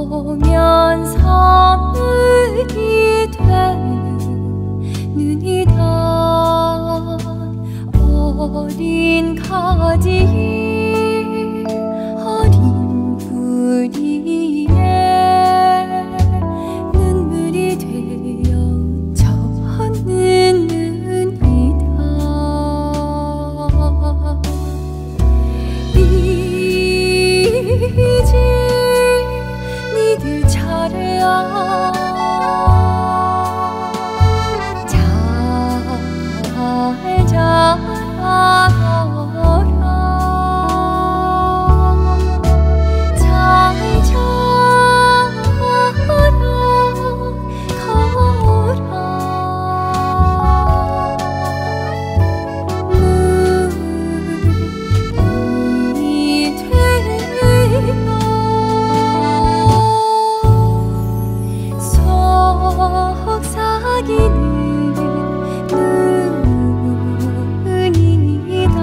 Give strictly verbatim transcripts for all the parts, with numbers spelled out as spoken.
오면 선물이 되는 눈이다. 어린 가지 어린 뿌리에 눈물이 되어 젖는 눈이다. 이제 니들 차례야. 잘 자라라. 잘 자라라. 커라. 눈이 되어 속삭이는 눈이다.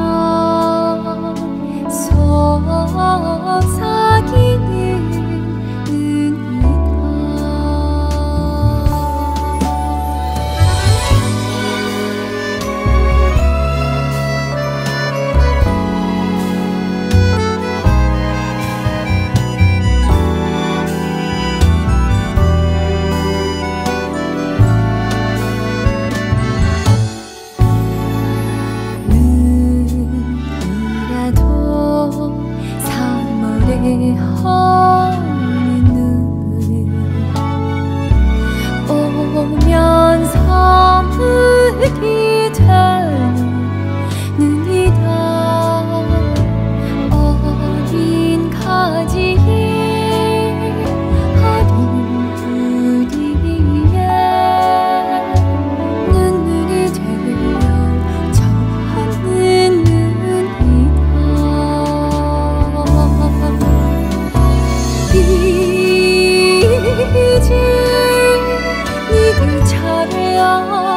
속삭이는 눈이다. 눈이라도 삼월에 허는 눈 오면 선물이 되는 눈이다. 어린 가지에 어린 뿌리에 눈물이 되어 젖는 눈이다. 이제 니들 차례야.